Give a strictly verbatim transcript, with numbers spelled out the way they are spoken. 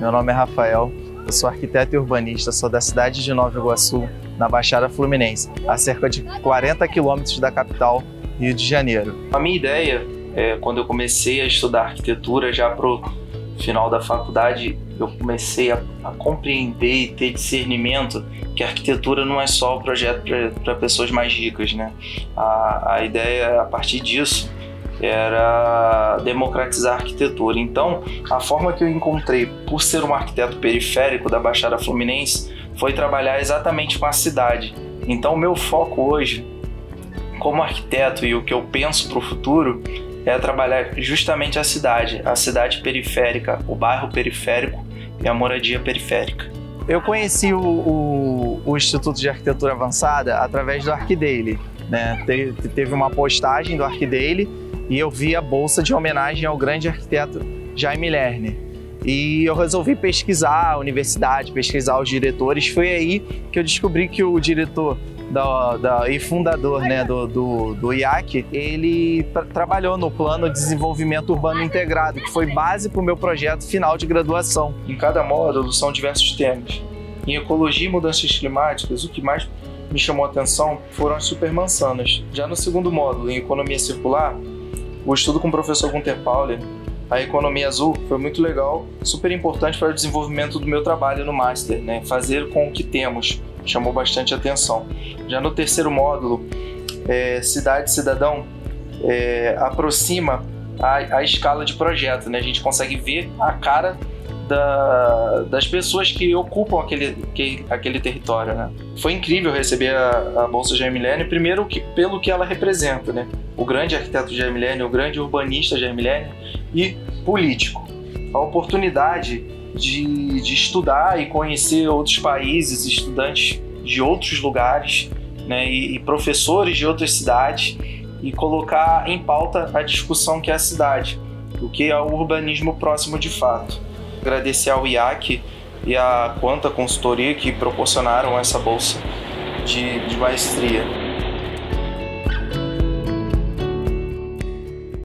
meu nome é Rafael, eu sou arquiteto e urbanista, sou da cidade de Nova Iguaçu, na Baixada Fluminense, a cerca de quarenta quilômetros da capital, Rio de Janeiro. A minha ideia, é, quando eu comecei a estudar arquitetura, já pro final da faculdade, eu comecei a, a compreender e ter discernimento que a arquitetura não é só o projeto para pessoas mais ricas, né? A, a ideia, a partir disso, era democratizar a arquitetura. Então, a forma que eu encontrei, por ser um arquiteto periférico da Baixada Fluminense, foi trabalhar exatamente com a cidade. Então, o meu foco hoje, como arquiteto, e o que eu penso para o futuro, é trabalhar justamente a cidade, a cidade periférica, o bairro periférico e a moradia periférica. Eu conheci o, o, o Instituto de Arquitetura Avançada através do ArquiDaily, né? Te, teve uma postagem do ArquiDaily e eu vi a bolsa de homenagem ao grande arquiteto Jaime Lerner. E eu resolvi pesquisar a universidade, pesquisar os diretores. Foi aí que eu descobri que o diretor da, da, e fundador, né, do, do, do I A C, ele tra trabalhou no Plano de Desenvolvimento Urbano Integrado, que foi base para o meu projeto final de graduação. Em cada módulo são diversos temas. Em Ecologia e Mudanças Climáticas, o que mais me chamou a atenção foram as supermansanas. Já no segundo módulo, em Economia Circular, o estudo com o professor Gunter Pauly, a economia azul, foi muito legal, super importante para o desenvolvimento do meu trabalho no Master, né? Fazer com o que temos, chamou bastante atenção. Já no terceiro módulo, é, Cidade Cidadão, é, aproxima a, a escala de projeto, né? A gente consegue ver a cara da, das pessoas que ocupam aquele, que, aquele território, né? Foi incrível receber a, a Bolsa Jaime Lerner, primeiro que, pelo que ela representa, né? O grande arquiteto Jaime Lerner, o grande urbanista Jaime Lerner e político. A oportunidade de, de estudar e conhecer outros países, estudantes de outros lugares, né? e, e professores de outras cidades, e colocar em pauta a discussão que é a cidade, o que é o urbanismo próximo de fato. Agradecer ao I A C e à Quanta Consultoria que proporcionaram essa bolsa de, de maestria.